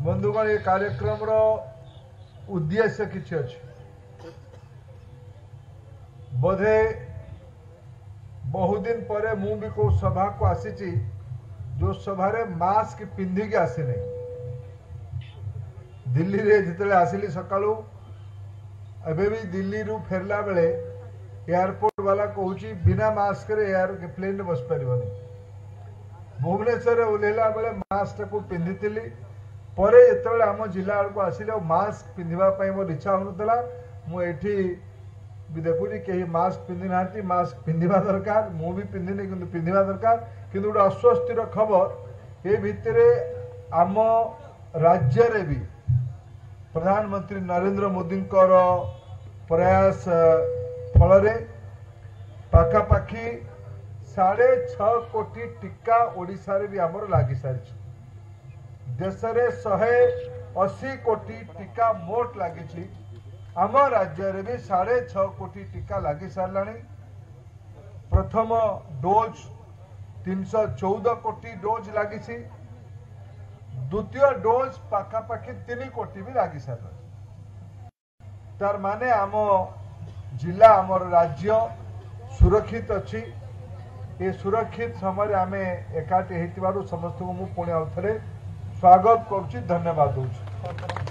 बंधुगण ये कार्यक्रम रो उद्देश्य किछि अछि बोधे बहुत दिन पर मु भी को सभा को आसी जो सभा रे मास्क पिंधिक आसी नहीं दिल्ली रे जितले आसिली सकाळू एबे भी दिल्ली रु फेरला बेले एयरपोर्ट वाला कहूची बिना मास्क रे एयर प्लेन बस परिबनी भुवनेश्वर ओलेला बेले मास्क को पिंधितिली परे एतबेले आम जिला को आसिले मास्क पिंधिबा पई मोर इच्छा होनतला मु एठी भी देखुनी कहीं मास्क पिंधि ना मास्क पिंधिबा दरकार मु भी पिंधिनी किंतु पिंधिबा दरकार किंतु गोटे अस्वस्थर खबर ये भितर आम राज्य रे भी प्रधानमंत्री नरेंद्र मोदी प्रयास फल पाखापाखि 6.5 कोटी टीका ओडिशा रे भी आमर लागी सारी देश रे 180 कोटी टीका मोट लगी आम राज्य रे भी 6.5 कोटी टीका लगी सारा प्रथम डोज 314 कोटी डोज लगी द्वितीय डोज पाखापाखि 3 कोटी भी लगी सारा तार माने आम जिला आमर राज्य सुरक्षित अच्छी ये सुरक्षित समय आम एकाठी समस्त को मुझे पुणी आउ थे स्वागत करुच्ची धन्यवाद दूसरी।